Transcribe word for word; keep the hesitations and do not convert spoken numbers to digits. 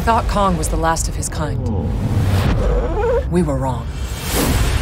thought Kong was the last of his kind. We were wrong.